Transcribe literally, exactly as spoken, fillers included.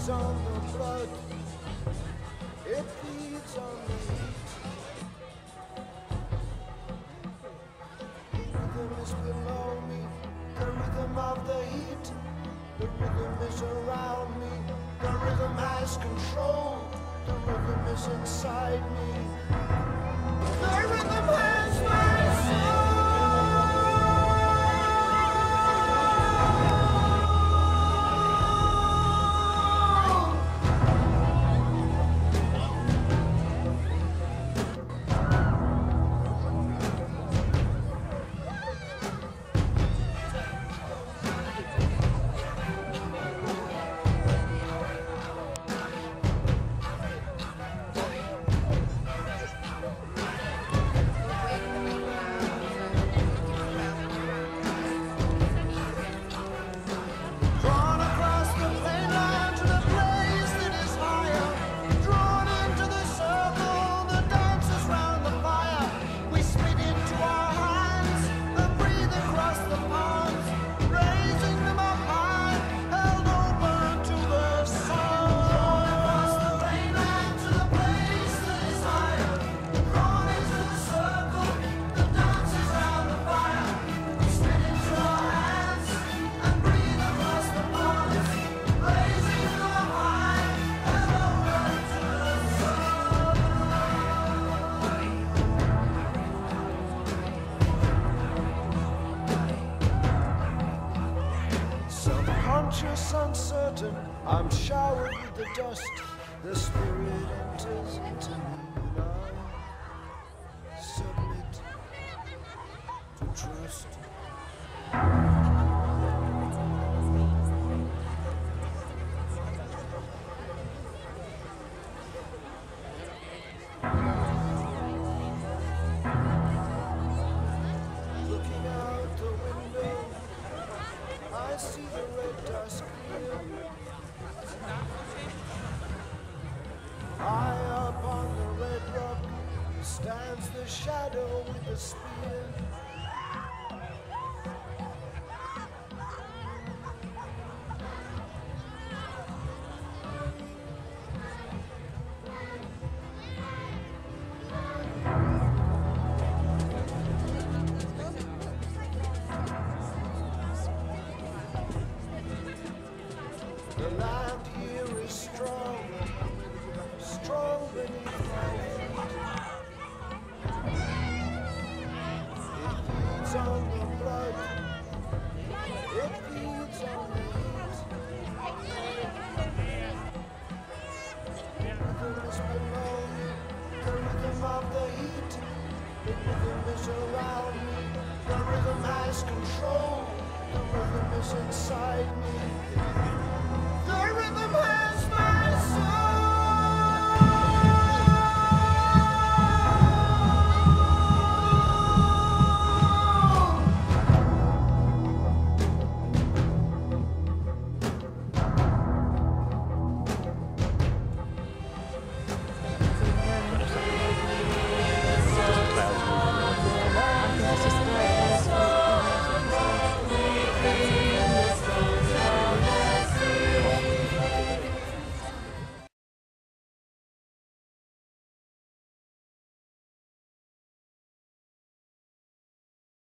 feeds on the blood, it feeds on the heat. The rhythm is below me, the rhythm of the heat. The rhythm is around me, the rhythm has control. The rhythm is inside me, the rhythm has my soul. Conscious, uncertain, I'm showered with the dust. The spirit enters into me and I submit to trust. Looking out the window, I see the red dusk here. High up on the red rock stands the shadow with the spear. The land here is strong, strong beneath my feet. It feeds on the blood, it feeds on the heat. The rhythm is below me, the rhythm of the heat. The rhythm is around me, the rhythm has control. The rhythm is inside me.